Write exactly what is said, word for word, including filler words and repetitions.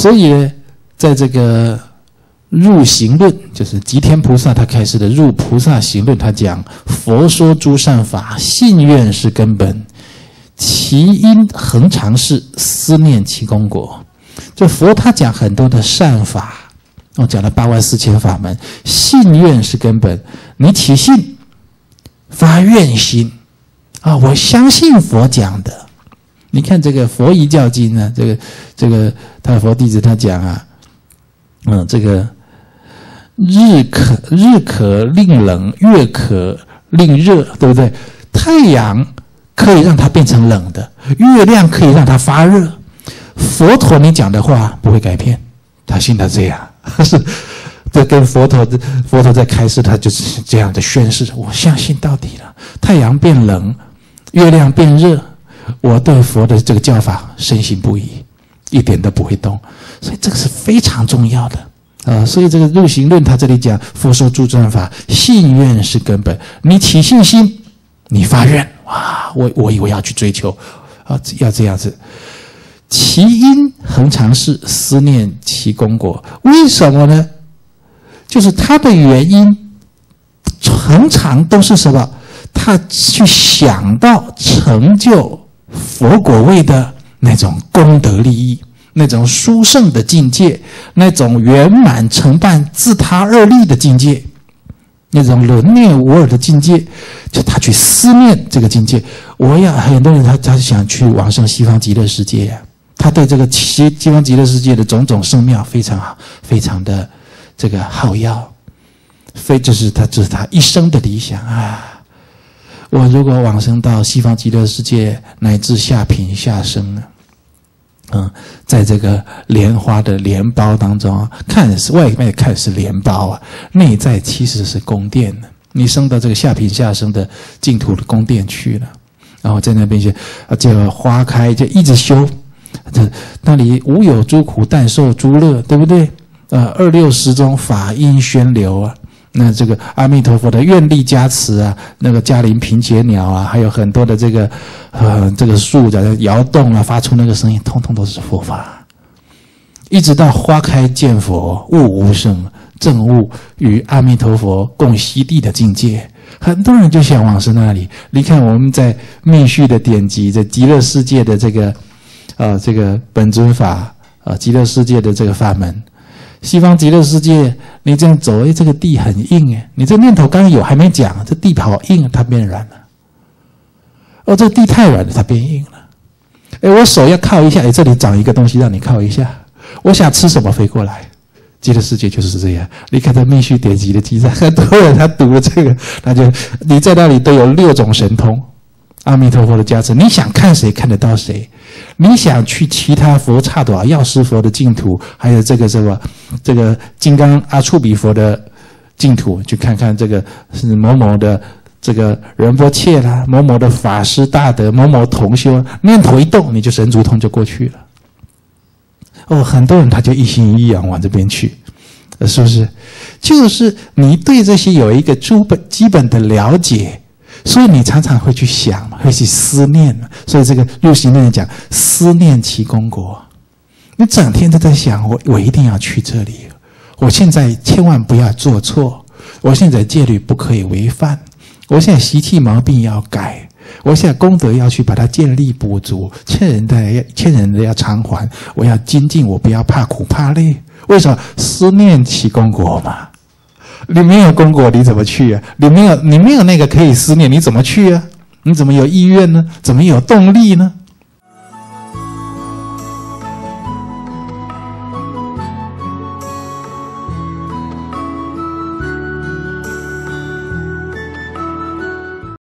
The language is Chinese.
所以呢，在这个入行论，就是吉天菩萨他开始的入菩萨行论，他讲佛说诸善法，信愿是根本，其因恒常是，思念其功果。就佛他讲很多的善法，我讲了八万四千法门，信愿是根本。你起信，发愿心啊，我相信佛讲的。你看这个佛遗教经呢，这个这个他佛弟子他讲啊，嗯，这个日可日可令冷，月可令热，对不对？太阳可以让它变成冷的，月亮可以让它发热。佛陀你讲的话不会改变，他信他这样，是这跟佛陀佛陀在开示，他就是这样的宣示，我相信到底了。太阳变冷，月亮变热，我对佛的这个教法深信不疑，一点都不会动。所以这个是非常重要的啊！所以这个入行论他这里讲，佛说诸善法，信愿是根本。你起信心，你发愿，哇！我我我要去追求啊，要这样子。其因恒常是，思念其功果。为什么呢？就是它的原因恒常都是什么？他去想到成就佛果位的那种功德利益，那种殊胜的境界，那种圆满成办自他二利的境界，那种轮灭无二的境界，就他去思念这个境界。我要很多人他他想去往生西方极乐世界呀、啊，他对这个西西方极乐世界的种种圣妙非常好，非常的这个好要，非这是他这是他一生的理想啊！我如果往生到西方极乐世界，乃至下品下生呢？嗯，在这个莲花的莲包当中啊，看是外面看是莲包啊，内在其实是宫殿呢。你升到这个下品下生的净土的宫殿去了，然后在那边就啊，就花开，就一直修。这那里无有诸苦，但受诸乐，对不对？呃，二六时中法音宣流啊。那这个阿弥陀佛的愿力加持啊，那个嘉陵频结鸟啊，还有很多的这个呃这个树在摇动啊，发出那个声音，通通都是佛法。一直到花开见佛，悟无生，证悟与阿弥陀佛共悉地的境界，很多人就向往是那里。你看我们在密续的典籍，在极乐世界的这个呃这个本尊法呃极乐世界的这个法门。西方极乐世界，你这样走，哎，这个地很硬哎，你这念头刚有还没讲，这地好硬，它变软了。哦，这地太软了，它变硬了。哎，我手要靠一下，哎，这里长一个东西让你靠一下。我想吃什么飞过来。极乐世界就是这样。你看这密续典籍的记载，很多人他读了这个，他就你在那里都有六种神通。阿弥陀佛的加持，你想看谁看得到谁，你想去其他佛刹土啊，药师佛的净土，还有这个这个这个金刚阿处比佛的净土，去看看这个是某某的这个仁波切啦，某某的法师大德，某某同修，念头一动，你就神足通就过去了。哦，很多人他就一心一意往这边去，是不是？就是你对这些有一个基本基本的了解。所以你常常会去想嘛，会去思念嘛。所以这个入行论讲思念其功果，你整天都在想，我我一定要去这里，我现在千万不要做错，我现在戒律不可以违反，我现在习气毛病要改，我现在功德要去把它建立补足，欠人的要欠人的要偿还，我要精进，我不要怕苦怕累。为什么？思念其功果嘛。你没有功果，你怎么去啊？你没有，你没有那个可以思念，你怎么去啊？你怎么有意愿呢？怎么有动力呢？